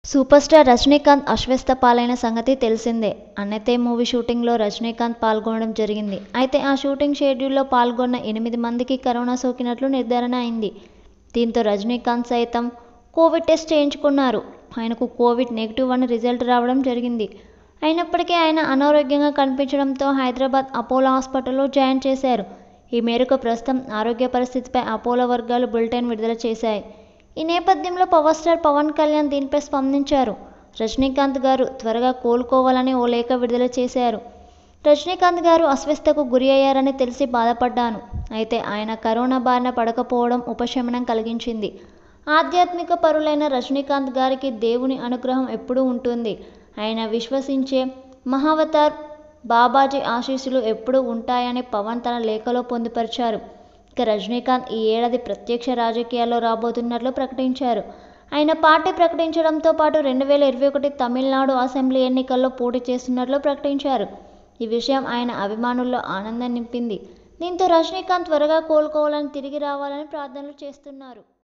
Super star Rajinikanth అస్వస్థ పాలైన సంగతి తెలిసిందే. అన్నతే మూవీ షూటింగ్లో రజనీకాంత్ పాల్గొనడం జరిగింది. అయితే ఆ షూటింగ్ షెడ్యూల్లో పాల్గొన్న 8 మందికి కరోనా సోకినట్లు నిర్ధారణ అయింది. దీంతో రజనీకాంత్ సైతం కోవిడ్ టెస్ట్ చేయించుకున్నారు. ఆయనకు కోవిడ్ నెగిటివ్ అని రిజల్ట్ రావడం జరిగింది. అయినప్పటికీ ఆయన అనారోగ్యంగా కనిపించడంతో హైదరాబాద్ అపోలో హాస్పిటల్లో జాయిన్ చేశారు. ఈ మేరకు ప్రస్తుతం ఆరోగ్య పరిస్థితిపై అపోలో వర్గాలు బులెటిన్ విడుదల చేశాయి. ఈ నేపథ్యంలో పవర్ స్టార్ పవన్ కళ్యాణ్ దీనిపై స్పందించారు. రజనీకాంత్ గారు త్వరగా కోలుకోవాలని ఓ లేఖ విడుదల చేశారు. రజనీకాంత్ గారు అస్వస్థతకు గురి అయ్యారని తెలిసి బాధపడ్డాను. అయితే ఆయన కరోనా బారిన పడకపోవడం ఉపశమనం కలిగించింది. ఆధ్యాత్మిక పరులైన రజనీకాంత్ గారికి దేవుని అనుగ్రహం ఎప్పుడూ ఉంటుంది. ఆయన విశ్వసించే మహావతార్ బాబాజీ ఆశీస్సులు ఎప్పుడూ ఉంటాయని పవన్ తన లేఖలో పొందుపరిచారు. ఇక రజనీకాంత్ ఈ ఏడాది ప్రత్యక్ష రాజకీయాల్లో రాబోతున్నట్లు ప్రకటించారు. ఆయన పార్టీ ప్రకటించడంతో పాటు 2021 తమిళనాడు అసెంబ్లీ ఎన్నికల్లో పోటీ చేస్తున్నట్లు ప్రకటించారు. ఈ విషయం ఆయన అభిమానుల్లో ఆనందం నింపింది. దీంతో రజనీకాంత్ త్వరగా కోలుకోవాలని తిరిగి రావాలని ప్రార్థనలు చేస్తున్నారు.